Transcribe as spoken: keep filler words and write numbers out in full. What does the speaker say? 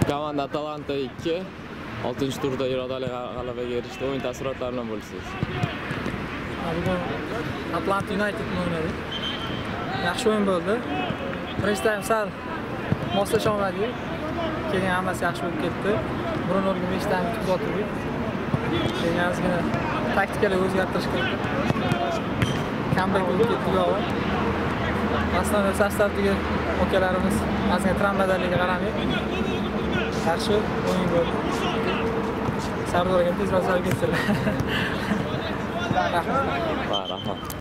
Komanda Atalanta ikki, oltinchi turda irodali g'alabaga erishdi. O'yin taassurotlari bilan bo'lsangiz. Bugun Atlanta United o'ynadi. Yaxshi o'yin bo'ldi. Birinchi taym sal moslasha olmadik. Keyin hammasi yaxshi bo'lib ketdi. Bruno nol besh taym tuzatdik. Keyin ozgina taktikali o'zgartirish kiritdik. Comeback bo'lib ketdi yo'q. Aslida sostavdagi okalarimiz ozgina travmadaligiga qaramay yaxshi o'yin bo'ldi. Sardor aka tezroq ketdilar. Rahmat. Rahmat.